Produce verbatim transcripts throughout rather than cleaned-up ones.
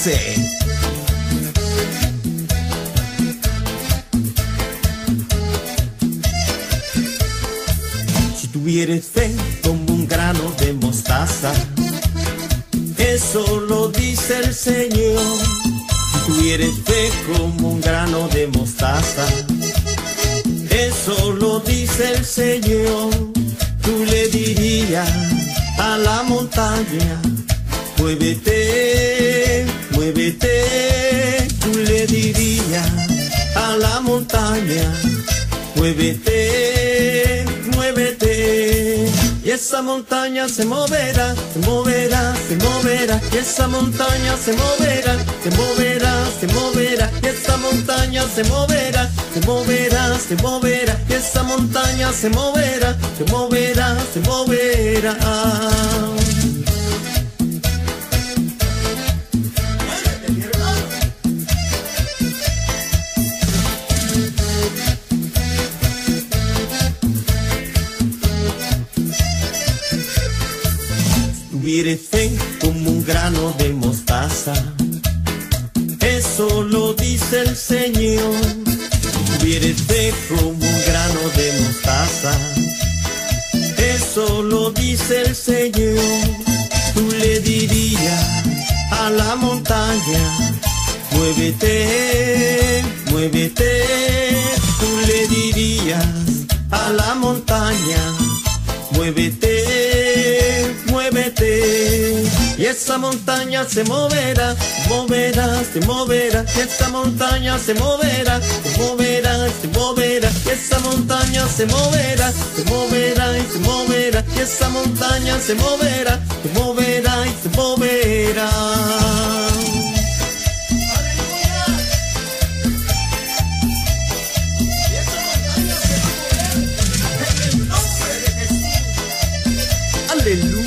dice. Si tuvieres fe como un grano de mostaza, eso lo dice el Señor. Si tuvieres fe como un grano de mostaza, eso lo dice el Señor. Tú le dirías a la montaña, muévete, muévete. Tú le dirías a la montaña, muévete, muévete. Y esa montaña se moverá, se moverá, se moverá. Y esa montaña se moverá, se moverá, se moverá. Y esa montaña se moverá, se moverá, se moverá. Y esa montaña se moverá, se moverá, se moverá. Tuvieres fe como un grano de mostaza, eso lo dice el Señor. Tuvieres fe como un grano de mostaza, eso lo dice el Señor. Tú le dirías a la montaña, muévete, muévete. Tú le dirías a la montaña, muévete, muévete. Y esa montaña se moverá, moverá, se moverá. Y esa montaña se moverá, se moverá, se moverá. Y esa montaña se moverá, se moverá y se moverá. Y esa montaña se moverá, se moverá y se moverá. Aleluya.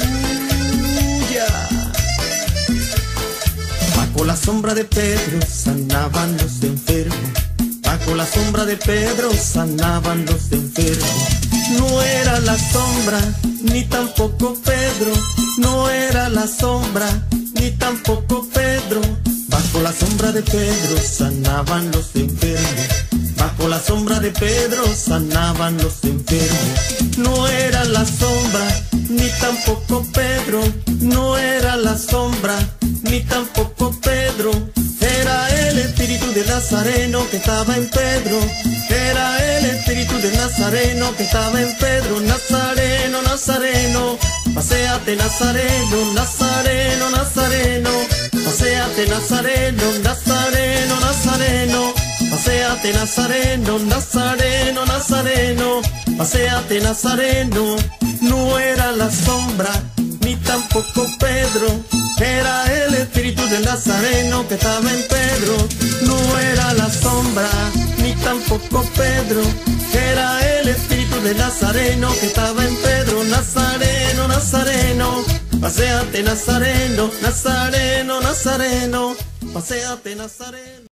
Bajo la sombra de Pedro sanaban los enfermos. Bajo la sombra de Pedro sanaban los enfermos. No era la sombra, ni tampoco Pedro. No era la sombra, ni tampoco Pedro. Bajo la sombra de Pedro sanaban los enfermos. Bajo la sombra de Pedro sanaban los enfermos. No era la sombra, ni tampoco Pedro. No era la sombra, ni tampoco Pedro. Era el espíritu de Nazareno que estaba en Pedro. Era el espíritu de Nazareno que estaba en Pedro. Nazareno, Nazareno, paséate Nazareno, Nazareno, Nazareno, paséate Nazareno, Nazareno, Nazareno, paséate Nazareno, Nazareno, Nazareno, paséate Nazareno. No era la sombra, ni tampoco Pedro. Era el espíritu del Nazareno que estaba en Pedro. No era la sombra, ni tampoco Pedro. Era el espíritu del Nazareno que estaba en Pedro. Nazareno, Nazareno, paséate Nazareno, Nazareno, Nazareno, paséate Nazareno.